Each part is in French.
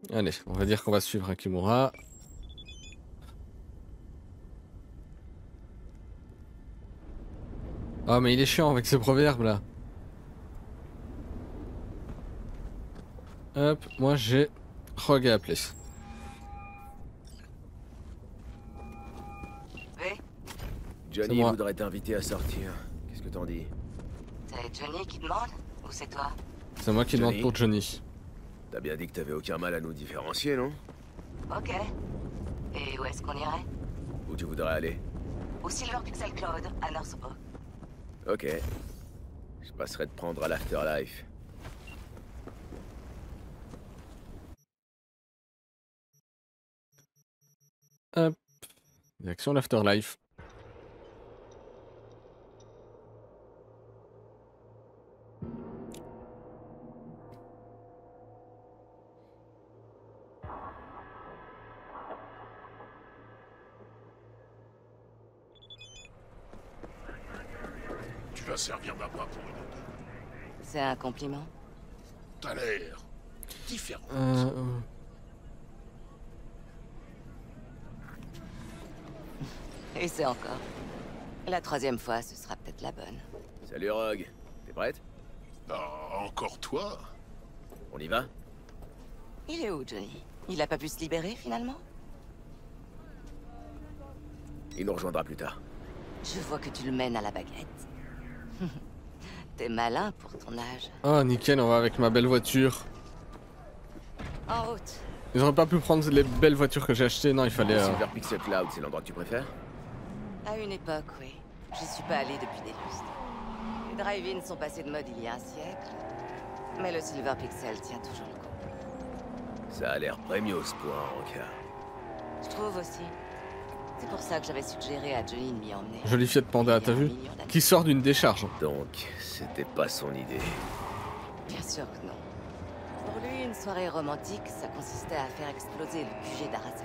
Allez, on va dire qu'on va suivre Hakimura. Ah mais il est chiant avec ses proverbes là. Hop, moi j'ai Rogue à appeler. V, C'est Johnny moi. voudrait t'inviter à sortir. Qu'est-ce que t'en dis? c'est Johnny qui demande ou c'est toi? C'est moi qui demande Johnny pour Johnny. T'as bien dit que t'avais aucun mal à nous différencier, non? Ok. Et où est-ce qu'on irait? Où tu voudrais aller? Au Silver Pixel Cloud, à North Oak. Ok. Je passerai te prendre à l'Afterlife. Hop, direction l'Afterlife. Tu vas servir d'apparat pour une autre. C'est un compliment? T'as l'air différent. Et c'est encore. La troisième fois, ce sera peut-être la bonne. Salut Rogue. T'es prête? Ah, encore toi? On y va? Il est où, Johnny? Il a pas pu se libérer, finalement? Il nous rejoindra plus tard. Je vois que tu le mènes à la baguette. T'es malin pour ton âge. Oh nickel, on va avec ma belle voiture. En route. Ils auraient pas pu prendre les belles voitures que j'ai achetées, non il fallait... Silver Pixel Cloud, c'est l'endroit que tu préfères? À une époque, oui. J'y suis pas allé depuis des lustres. Les drive-ins sont passés de mode il y a un siècle. Mais le Silver Pixel tient toujours le coup. Ça a l'air premios pour un rencard. Je trouve aussi. C'est pour ça que j'avais suggéré à Johnny de m'y emmener. Jolie Fiat Panda, t'as vu? Qui sort d'une décharge. Donc, c'était pas son idée. Bien sûr que non. Pour lui, une soirée romantique, ça consistait à faire exploser le QG d'Arasaka.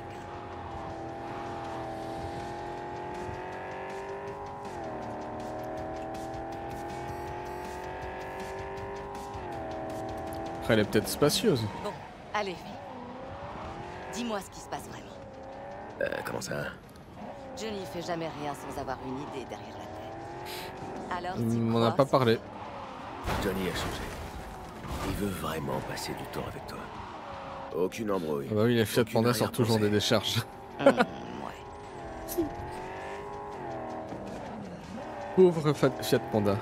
Après elle est peut-être spacieuse. Bon, allez, vie. Dis-moi ce qui se passe vraiment. Comment ça? Johnny fait jamais rien sans avoir une idée derrière la tête. Alors, Il t'y m'en a crois, pas parlé. Johnny a changé. Il veut vraiment passer du temps avec toi. Aucune embrouille. Ah bah oui, les Fiat Aucune Panda sortent toujours des arrière-pensée. décharges. Ouais. Pauvre Fiat Panda.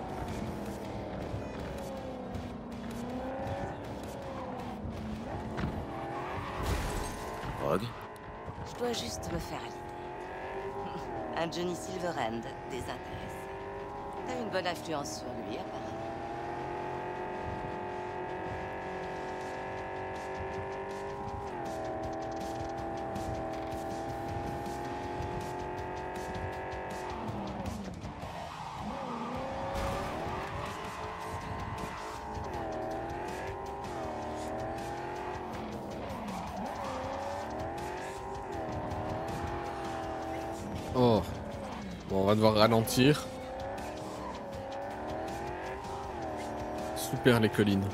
Rogue? Je dois juste me faire à l'idée. Un Johnny Silverhand désintéressé. T'as une bonne influence sur lui, apparemment. Oh. Bon, on va devoir ralentir. Super les collines.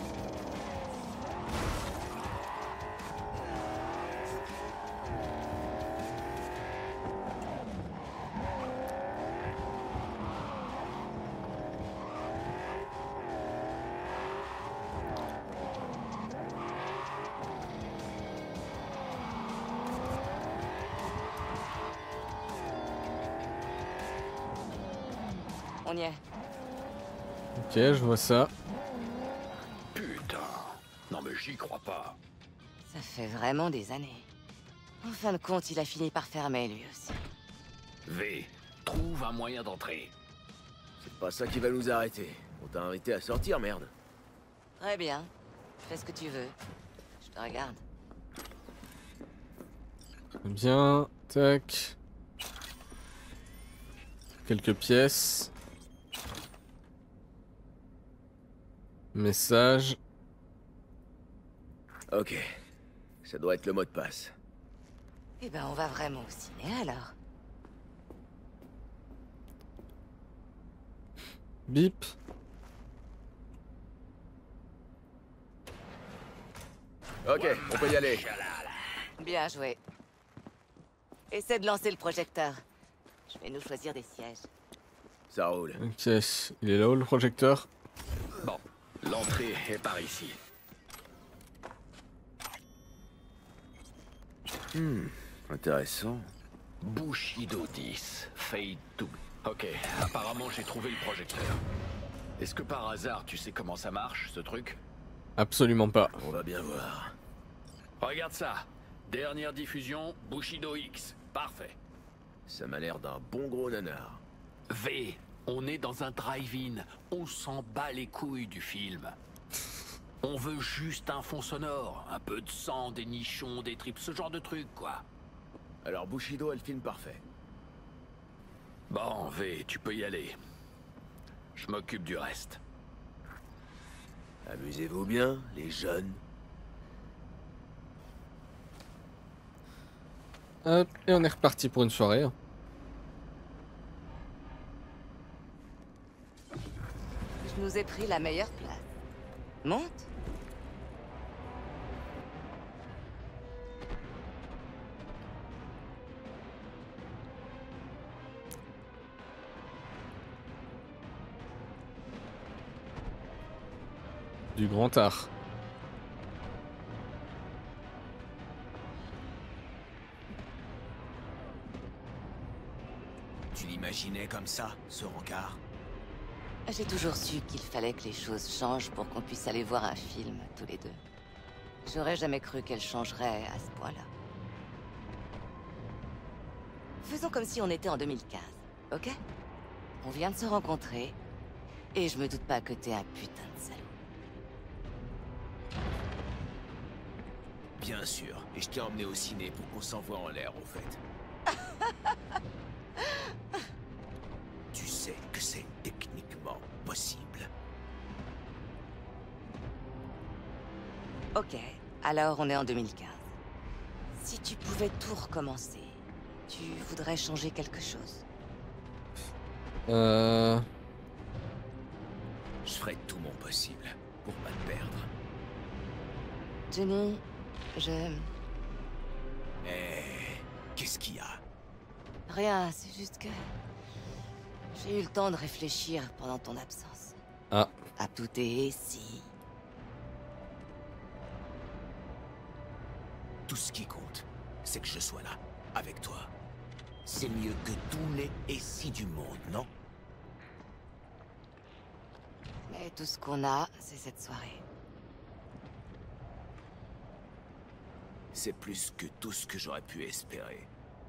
On y est. Ok, je vois ça. Putain. Non mais j'y crois pas. Ça fait vraiment des années. En fin de compte, il a fini par fermer lui aussi. V, trouve un moyen d'entrer. C'est pas ça qui va nous arrêter. On t'a invité à sortir, merde. Très bien. Fais ce que tu veux. Je te regarde. Très bien. Tac. Quelques pièces. Message. Ok. Ça doit être le mot de passe. Eh ben, on va vraiment au ciné alors. Bip. Ok, on peut y aller. Bien joué. Essaie de lancer le projecteur. Je vais nous choisir des sièges. Ça roule. Ok, il est là-haut le projecteur. Bon, l'entrée est par ici. Intéressant. Bushido 10, Fade to... Ok, apparemment j'ai trouvé le projecteur. Est-ce que par hasard tu sais comment ça marche, ce truc? Absolument pas. On va bien voir. Regarde ça. Dernière diffusion, Bushido X. Parfait. Ça m'a l'air d'un bon gros nanar. V, on est dans un drive-in. On s'en bat les couilles du film. On veut juste un fond sonore. Un peu de sang, des nichons, des tripes, ce genre de truc, quoi. Alors Bushido a le film parfait. Bon, V, tu peux y aller. Je m'occupe du reste. Amusez-vous bien, les jeunes. Hop, et on est reparti pour une soirée. Je nous ai pris la meilleure place. Monte. Du grand art. Tu l'imaginais comme ça, ce rencard? J'ai toujours su qu'il fallait que les choses changent pour qu'on puisse aller voir un film, tous les deux. J'aurais jamais cru qu'elles changeraient à ce point-là. Faisons comme si on était en 2015, ok? On vient de se rencontrer, et je me doute pas que t'es un putain de salaud. Bien sûr, et je t'ai emmené au ciné pour qu'on s'envoie en l'air, au fait. Tu sais que c'est techniquement possible. Ok, alors on est en 2015. Si tu pouvais tout recommencer, tu voudrais changer quelque chose? Je ferai tout mon possible pour pas te perdre. Jenny, je... Qu'est-ce qu'il y a? Rien, c'est juste que... J'ai eu le temps de réfléchir pendant ton absence. Ah. À tout et si... Tout ce qui compte, c'est que je sois là, avec toi. C'est mieux que tous les et si du monde, non? Mais tout ce qu'on a, c'est cette soirée. C'est plus que tout ce que j'aurais pu espérer.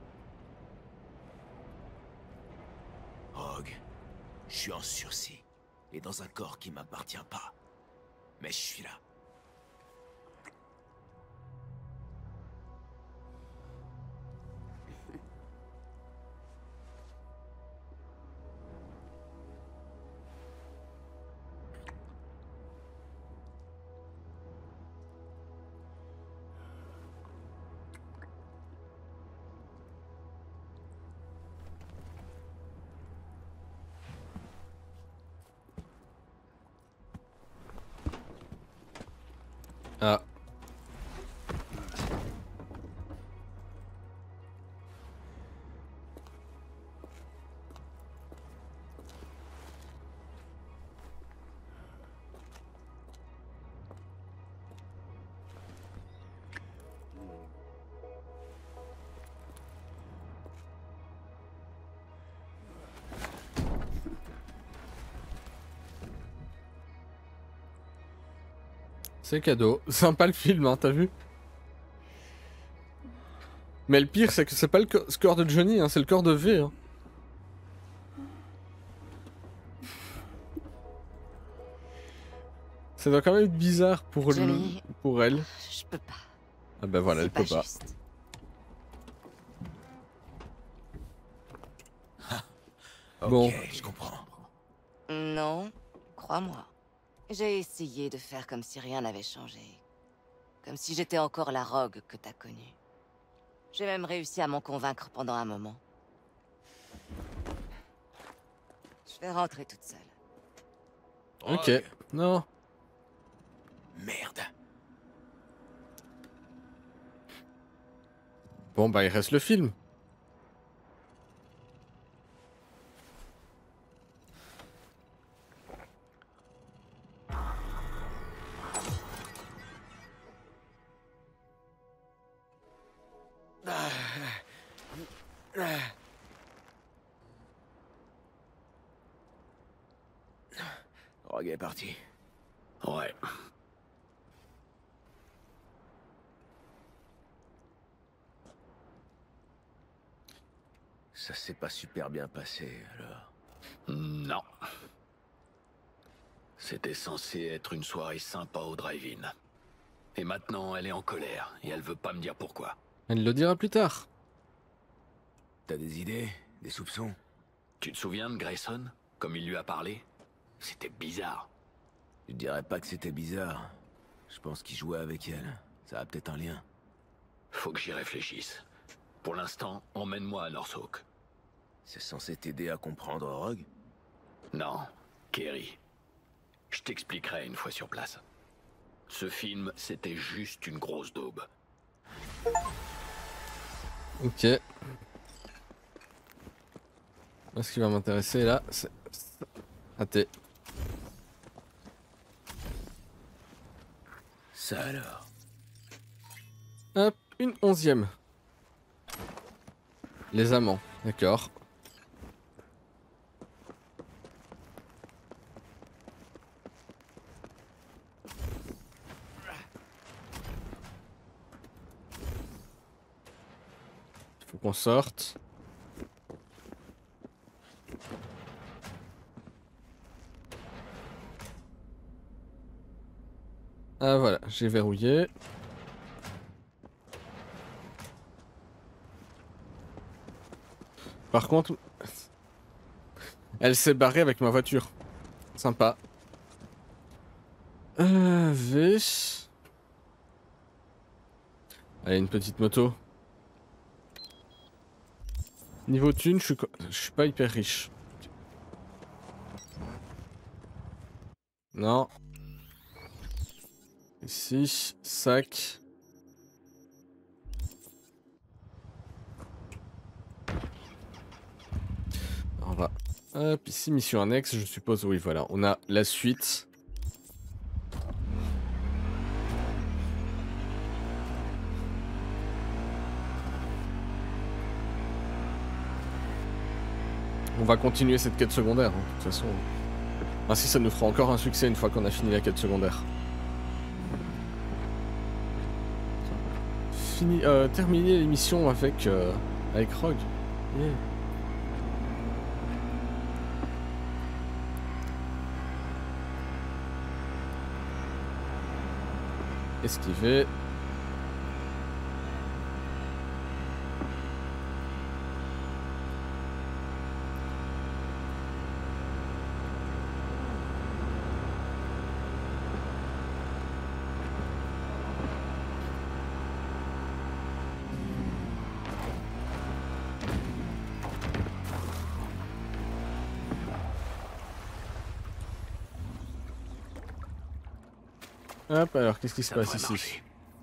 Rogue, je suis en sursis, et dans un corps qui m'appartient pas. Mais je suis là. Ah. C'est cadeau. Sympa le film, hein, t'as vu? Mais le pire, c'est que c'est pas le score de Johnny, hein, c'est le corps de V. Hein. Ça doit quand même être bizarre pour Johnny, pour elle. Je peux pas. Ah bah voilà, elle peut pas. Juste. Bon. Ok, je comprends. Non, crois-moi. J'ai essayé de faire comme si rien n'avait changé. Comme si j'étais encore la Rogue que t'as connue. J'ai même réussi à m'en convaincre pendant un moment. Je vais rentrer toute seule. Ok. Non. Merde. Bon, bah, il reste le film. Rogue est parti. Ouais. Ça s'est pas super bien passé, alors. Non. C'était censé être une soirée sympa au drive-in. Et maintenant, elle est en colère, et elle veut pas me dire pourquoi. Elle le dira plus tard. T'as des idées? Des soupçons? Tu te souviens de Grayson? Comme il lui a parlé? C'était bizarre. Je dirais pas que c'était bizarre. Je pense qu'il jouait avec elle. Ça a peut-être un lien. Faut que j'y réfléchisse. Pour l'instant, emmène-moi à Norfolk. C'est censé t'aider à comprendre Rogue? Non, Kerry. Je t'expliquerai une fois sur place. Ce film, c'était juste une grosse daube. Ok. Moi, ce qui va m'intéresser là, c'est... Raté. Ça alors. Hop, une 11e. Les amants, d'accord. Il faut qu'on sorte. Ah voilà, j'ai verrouillé. Par contre, elle s'est barrée avec ma voiture. Sympa. V. Allez, une petite moto. Niveau thune, je suis pas hyper riche. Non. Ici, sac. On va... Hop, ici, mission annexe, je suppose. Oui, voilà, on a la suite. On va continuer cette quête secondaire, hein, de toute façon. Ainsi, ça nous fera encore un succès une fois qu'on a fini la quête secondaire. Terminer l'émission avec Rogue. Yeah. Esquiver. Hop, alors qu'est-ce qui se passe ici?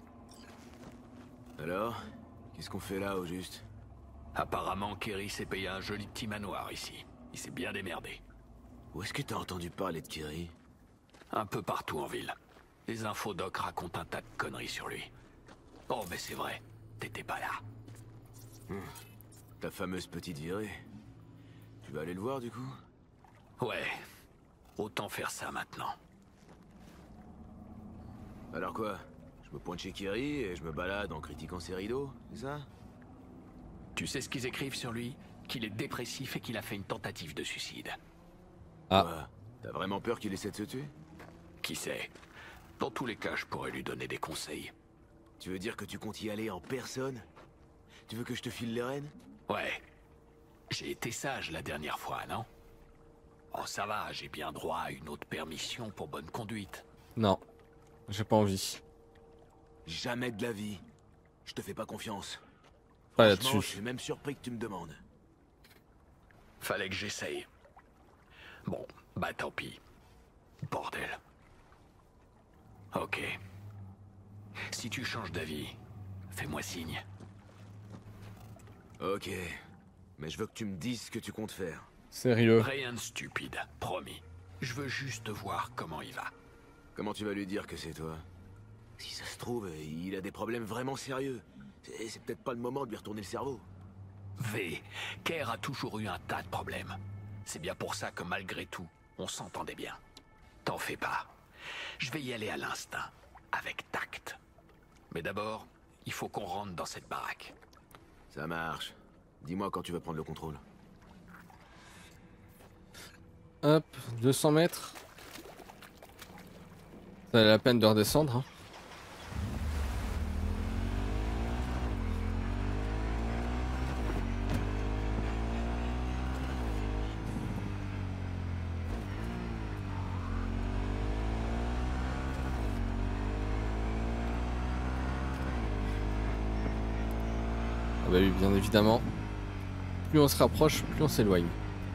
Alors? Qu'est-ce qu'on fait là, au juste? Apparemment, Kerry s'est payé un joli petit manoir ici. Il s'est bien démerdé. Où est-ce que t'as entendu parler de Kerry? Un peu partout en ville. Les infodocs racontent un tas de conneries sur lui. Oh, mais c'est vrai. T'étais pas là. Ta fameuse petite virée. Tu vas aller le voir, du coup? Ouais. Autant faire ça maintenant. Alors quoi? Je me pointe chez Kerry et je me balade en critiquant ses rideaux, c'est ça? Tu sais ce qu'ils écrivent sur lui? Qu'il est dépressif et qu'il a fait une tentative de suicide. Ah. Quoi? T'as vraiment peur qu'il essaie de se tuer? Qui sait? Dans tous les cas, je pourrais lui donner des conseils. Tu veux dire que tu comptes y aller en personne? Tu veux que je te file les rênes? Ouais. J'ai été sage la dernière fois, non? Oh, ça va, j'ai bien droit à une autre permission pour bonne conduite. Non, j'ai pas envie. Jamais de la vie. Je te fais pas confiance. Pas Franchement, je là-dessus. suis même surpris que tu me demandes. Fallait que j'essaye. Bon, bah tant pis. Bordel. Ok. Si tu changes d'avis, fais-moi signe. Ok. Mais je veux que tu me dises ce que tu comptes faire. Sérieux. Rien de stupide, promis. Je veux juste voir comment il va. Comment tu vas lui dire que c'est toi? Si ça se trouve, il a des problèmes vraiment sérieux. C'est peut-être pas le moment de lui retourner le cerveau. V, Kerr a toujours eu un tas de problèmes. C'est bien pour ça que malgré tout, on s'entendait bien. T'en fais pas. Je vais y aller à l'instinct, avec tact. Mais d'abord, il faut qu'on rentre dans cette baraque. Ça marche. Dis-moi quand tu vas prendre le contrôle. Hop, 200 mètres. Ça valait la peine de redescendre. Hein. Ah bah oui, bien évidemment. Plus on se rapproche, plus on s'éloigne.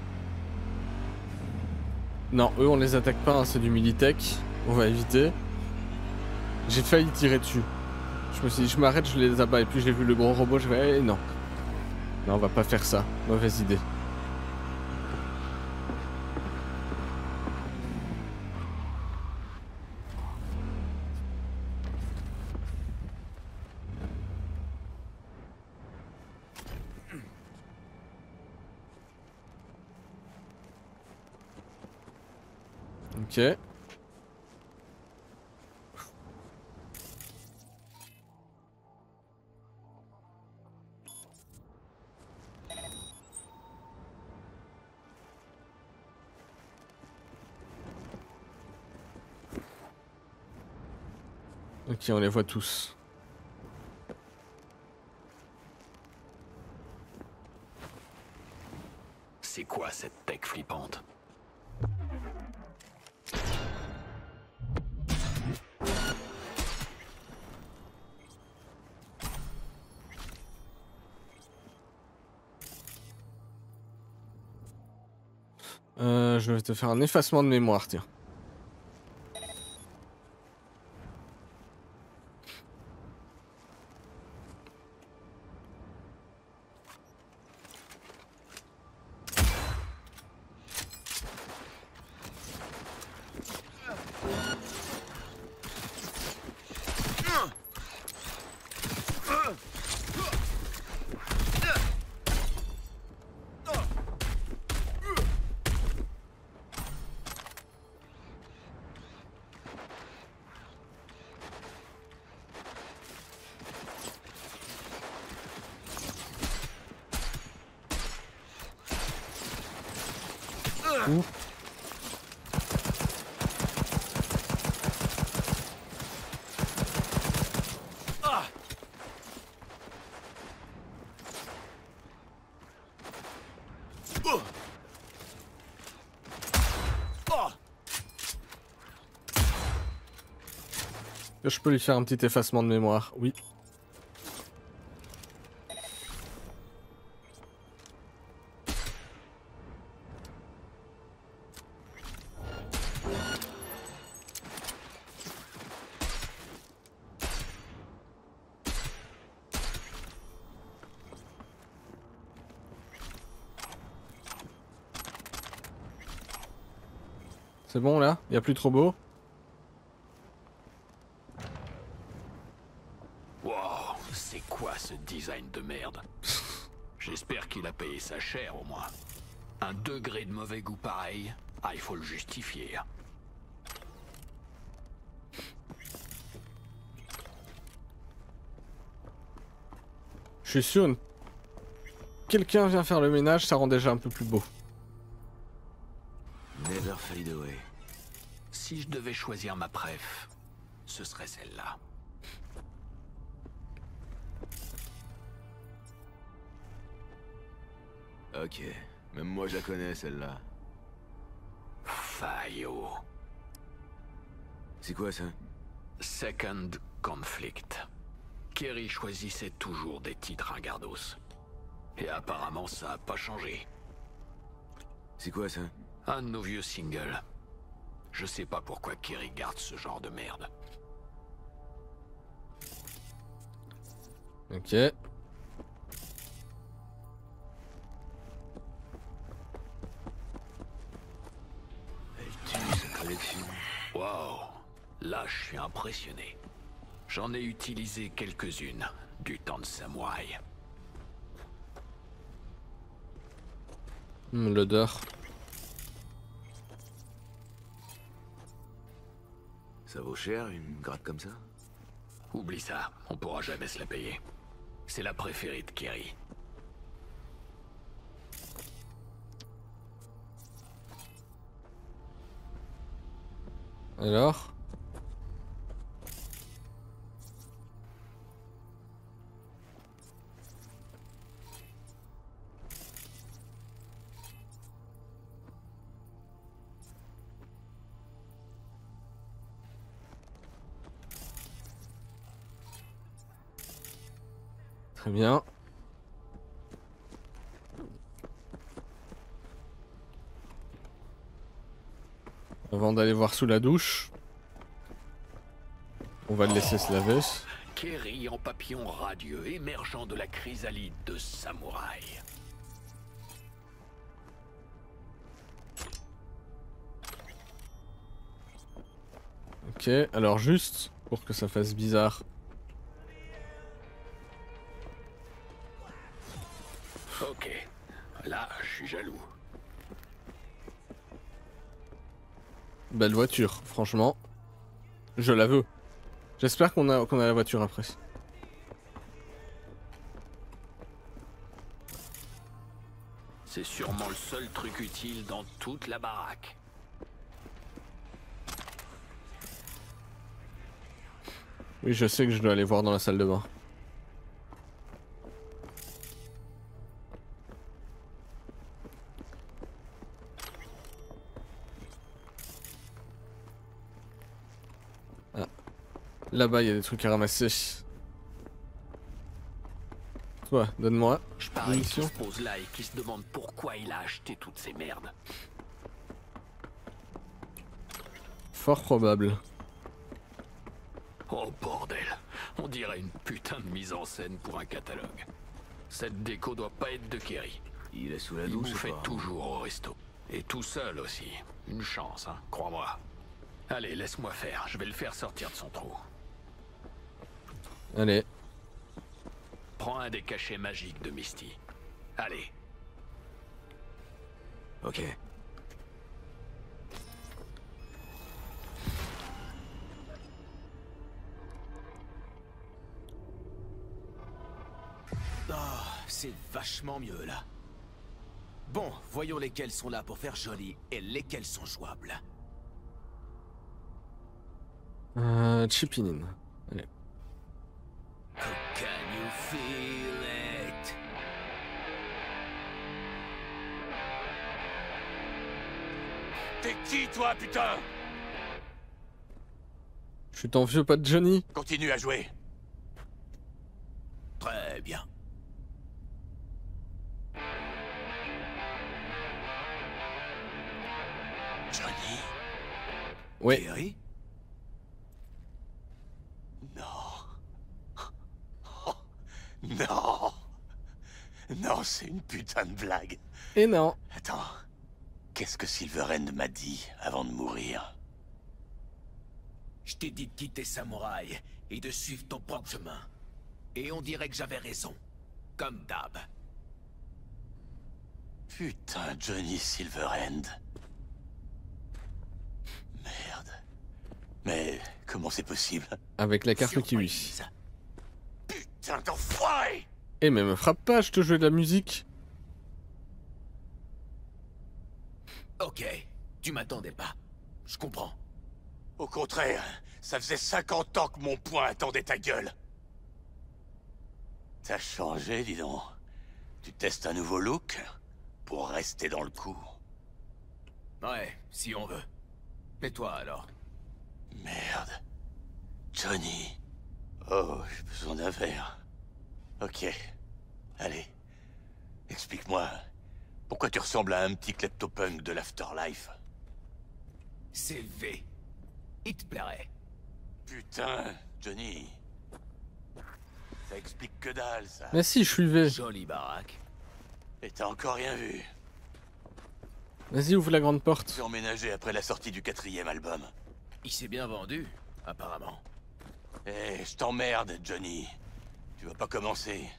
Non, eux on les attaque pas, hein, c'est du Militech. On va éviter. J'ai failli tirer dessus. Je me suis dit je m'arrête, je les abats. Et puis j'ai vu le gros robot, je vais... non. Non, on va pas faire ça. Mauvaise idée. Ok. Ok, on les voit tous. C'est quoi cette tech flippante? Je vais te faire un effacement de mémoire, tiens. Je peux lui faire un petit effacement de mémoire, oui. C'est bon là? Y a plus trop beau? Wow, c'est quoi ce design de merde? J'espère qu'il a payé sa chère au moins. Un degré de mauvais goût pareil, ah il faut le justifier. Je suis sûr, quelqu'un vient faire le ménage, ça rend déjà un peu plus beau. Never fade away. Si je devais choisir ma préf, ce serait celle-là. Ok, même moi je la connais celle-là. Faillot. C'est quoi ça? Second Conflict. Kerry choisissait toujours des titres ringardos. Et apparemment ça a pas changé. C'est quoi ça? Un de nos vieux singles. Je sais pas pourquoi Kerry garde ce genre de merde. Ok. impressionné. J'en ai utilisé quelques-unes du temps de samouraï. L'odeur. Ça vaut cher, une gratte comme ça? Oublie ça, on pourra jamais se la payer. C'est la préférée de Kerry. Alors? Très bien. Avant d'aller voir sous la douche, on va le laisser se laver. Kerry en papillon radieux émergeant de la chrysalide de samouraï. Ok, alors juste pour que ça fasse bizarre. Ok, là je suis jaloux. Belle voiture, franchement. Je la veux. J'espère qu'on a la voiture après. C'est sûrement le seul truc utile dans toute la baraque. Oui, je sais que je dois aller voir dans la salle de bain. Ah. Là-bas, il y a des trucs à ramasser. Toi, donne-moi. Je parie qu'il se pose là et qui se demande pourquoi il a acheté toutes ces merdes. Fort probable. Oh bordel, on dirait une putain de mise en scène pour un catalogue. Cette déco doit pas être de Kerry. Il est sous la Il douche, bouffait pas toujours au resto. Et tout seul aussi. Une chance, hein, crois-moi. Allez, laisse-moi faire, je vais le faire sortir de son trou. Allez. Prends un des cachets magiques de Misty. Allez. Ok. Oh, c'est vachement mieux là. Bon, voyons lesquels sont là pour faire joli et lesquels sont jouables. Chipinin. Allez. Can you feel it? T'es qui, toi, putain? Je suis ton vieux pote Johnny. Continue à jouer. Très bien. Johnny? Ouais. Kerry? Non. Oh, non. Non, c'est une putain de blague. Et non. Attends. Qu'est-ce que Silverhand m'a dit avant de mourir? Je t'ai dit de quitter Samouraï et de suivre ton propre chemin. Et on dirait que j'avais raison. Comme d'hab. Putain, Johnny Silverhand. Merde. Mais comment c'est possible? Avec la carte kiwi. Surprise. Putain d'enfoiré! Eh mais me frappe pas, je te joue de la musique. Ok, tu m'attendais pas. Je comprends. Au contraire, ça faisait 50 ans que mon poing attendait ta gueule. T'as changé, dis donc. Tu testes un nouveau look pour rester dans le coup. Ouais, si on veut. Et toi alors? Merde. Johnny. Oh, j'ai besoin d'un verre. Ok. Allez. Explique-moi. Pourquoi tu ressembles à un petit kleptopunk de l'Afterlife? C'est V. Il te plairait. Putain, Johnny. Ça explique que dalle, ça. Mais si, je suis V. Jolie baraque. Et t'as encore rien vu. Vas-y, ouvre la grande porte. J'ai emménagé après la sortie du 4e album. Il s'est bien vendu, apparemment. Eh, je t'emmerde, Johnny. Tu vas pas commencer.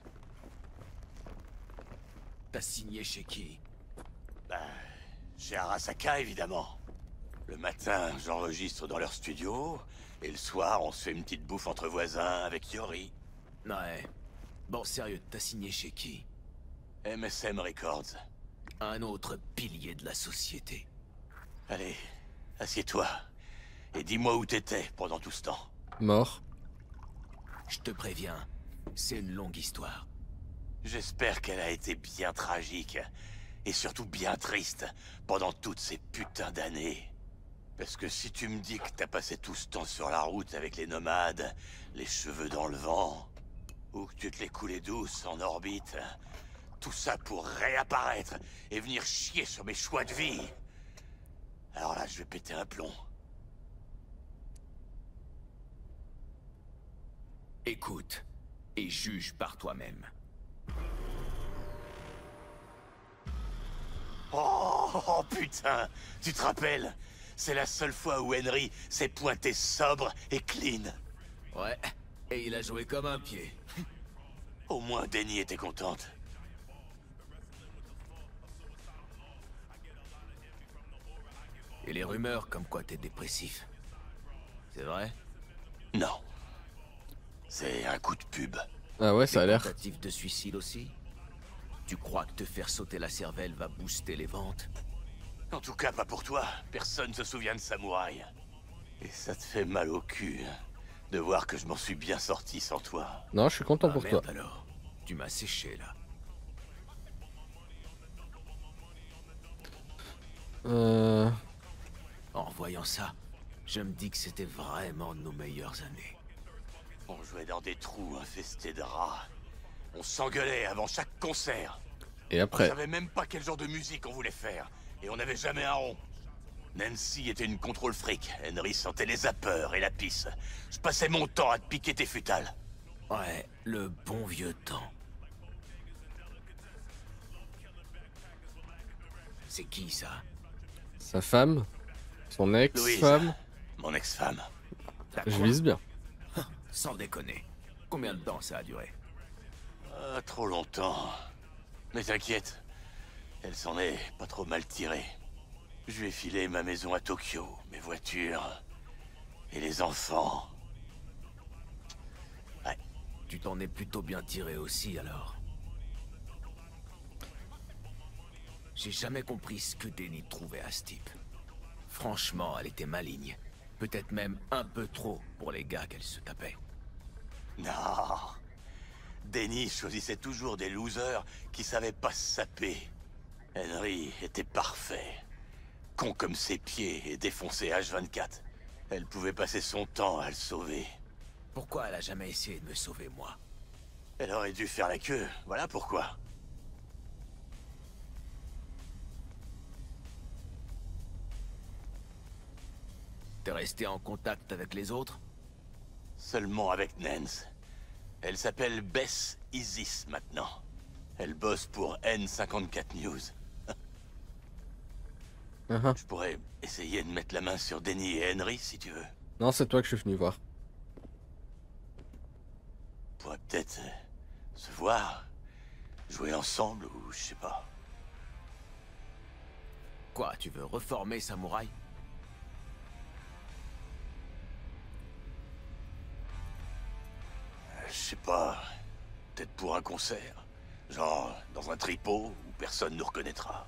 T'as signé chez qui? Bah, chez Arasaka, évidemment. Le matin, j'enregistre dans leur studio, et le soir, on se fait une petite bouffe entre voisins avec Yori. Ouais. Bon, sérieux, t'as signé chez qui? MSM Records. Un autre pilier de la société. Allez, assieds-toi. Et dis-moi où t'étais pendant tout ce temps. Mort. Je te préviens, c'est une longue histoire. J'espère qu'elle a été bien tragique. Et surtout bien triste pendant toutes ces putains d'années. Parce que si tu me dis que t'as passé tout ce temps sur la route avec les nomades, les cheveux dans le vent, ou que tu te les coulais douces en orbite, tout ça pour réapparaître et venir chier sur mes choix de vie. Alors là, je vais péter un plomb. Écoute, et juge par toi-même. Oh putain, tu te rappelles? C'est la seule fois où Henry s'est pointé sobre et clean. Ouais, et il a joué comme un pied. Au moins Denny était contente. Et les rumeurs comme quoi t'es dépressif. C'est vrai? Non. C'est un coup de pub. Ah ouais, ça a l'air. Tentative de suicide aussi? Tu crois que te faire sauter la cervelle va booster les ventes? En tout cas, pas pour toi. Personne se souvient de Samouraï. Et ça te fait mal au cul, hein, de voir que je m'en suis bien sorti sans toi. Non, je suis content Ah, pour merde toi. alors. Tu m'as séché là. En voyant ça, je me dis que c'était vraiment nos meilleures années. On jouait dans des trous infestés de rats. On s'engueulait avant chaque concert. Et On après? savait même pas quel genre de musique on voulait faire. Et on n'avait jamais un rond. Nancy était une contrôle fric. Henry sentait les vapeurs et la pisse. Je passais mon temps à te piquer tes futales. Ouais, le bon vieux temps. C'est qui ça? Sa femme? Son Louise, ex-femme? mon ex-femme. T'as Je quoi? vise bien. Sans déconner. Combien de temps ça a duré? Trop longtemps. Mais t'inquiète, elle s'en est pas trop mal tirée. Je lui ai filé ma maison à Tokyo, mes voitures et les enfants. Ouais. Tu t'en es plutôt bien tiré aussi alors. J'ai jamais compris ce que Denny trouvait à ce type. Franchement, elle était maligne. Peut-être même un peu trop pour les gars qu'elle se tapait. Non. Denny choisissait toujours des losers qui savaient pas se saper. Henry était parfait. Con comme ses pieds et défoncé H24. Elle pouvait passer son temps à le sauver. Pourquoi elle a jamais essayé de me sauver, moi? Elle aurait dû faire la queue, voilà pourquoi. T'es resté en contact avec les autres? Seulement avec Nance. Elle s'appelle Bess Isis maintenant. Elle bosse pour N54 News. Je pourrais essayer de mettre la main sur Denny et Henry si tu veux. Non, c'est toi que je suis venu voir. On pourrait peut-être se voir, jouer ensemble ou je sais pas. Quoi, tu veux reformer Samouraï? Je sais pas. Peut-être pour un concert. Genre dans un tripot où personne nous reconnaîtra.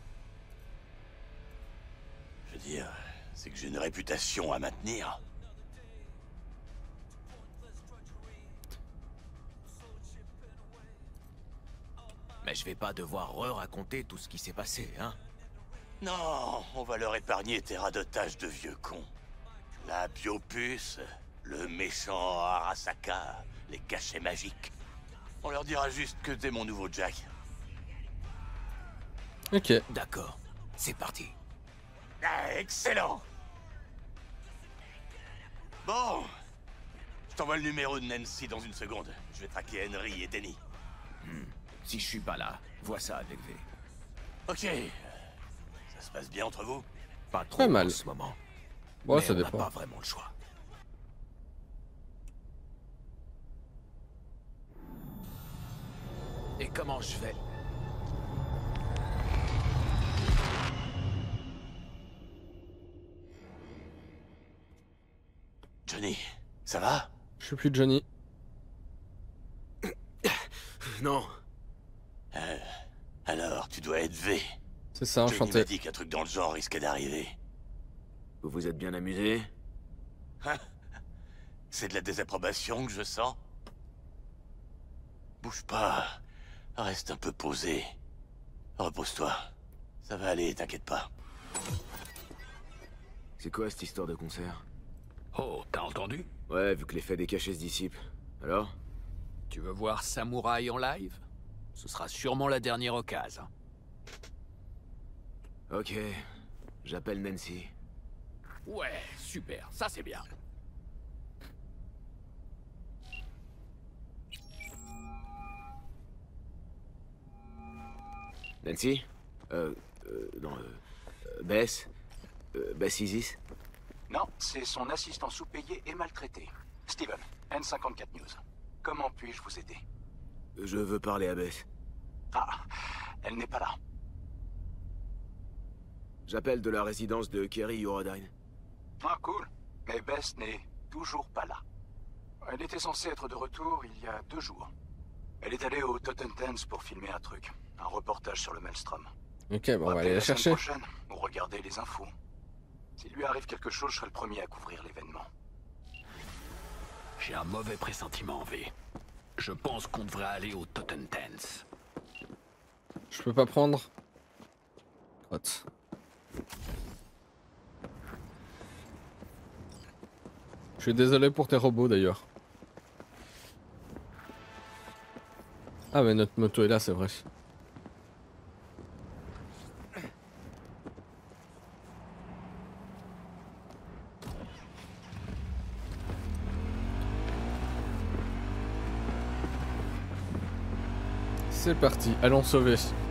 Je veux dire, c'est que j'ai une réputation à maintenir. Mais je vais pas devoir re-raconter tout ce qui s'est passé, hein? Non, on va leur épargner tes radotages de vieux cons. La biopuce, le méchant Arasaka, les cachets magiques. On leur dira juste que t'es mon nouveau Jack. Ok. D'accord, c'est parti. Ah, excellent! Bon, je t'envoie le numéro de Nancy dans une seconde. Je vais traquer Henry et Denny. Si je suis pas là, vois ça avec V. Ok. Ça se passe bien entre vous? Pas trop Pas mal. en ce moment. Bon, Mais ça on n'a dépend. pas vraiment le choix. Et comment je fais? Johnny, ça va? Je suis plus Johnny. Non. Alors, tu dois être V. C'est ça, Johnny enchanté. m'a dit qu'un truc dans le genre risquait d'arriver. Vous vous êtes bien amusé? Hein? C'est de la désapprobation que je sens? Bouge pas. Reste un peu posé. Repose-toi. Ça va aller, t'inquiète pas. C'est quoi cette histoire de concert? Oh, t'as entendu? Ouais, vu que l'effet des cachets se dissipe. Alors? Tu veux voir Samouraï en live? Ce sera sûrement la dernière occasion. Ok. J'appelle Nancy. Ouais, super, ça c'est bien. Nancy? Non, Bess? Bess Isis? Non, c'est son assistant sous-payé et maltraité. Steven, N54 News. Comment puis-je vous aider? Je veux parler à Bess. Ah, elle n'est pas là. J'appelle de la résidence de Kerry Urodine. Ah, cool. Mais Bess n'est toujours pas là. Elle était censée être de retour il y a 2 jours. Elle est allée au Tottentens pour filmer un truc. Un reportage sur le Maelstrom. Ok, bon, on va aller Appelez la semaine chercher. prochaine ou regardez les infos. S'il lui arrive quelque chose, je serai le premier à couvrir l'événement. J'ai un mauvais pressentiment, V. Je pense qu'on devrait aller au Tottentens. Je peux pas prendre. Crotte. Je suis désolé pour tes robots d'ailleurs. Ah mais notre moto est là, c'est vrai. C'est parti, allons sauver.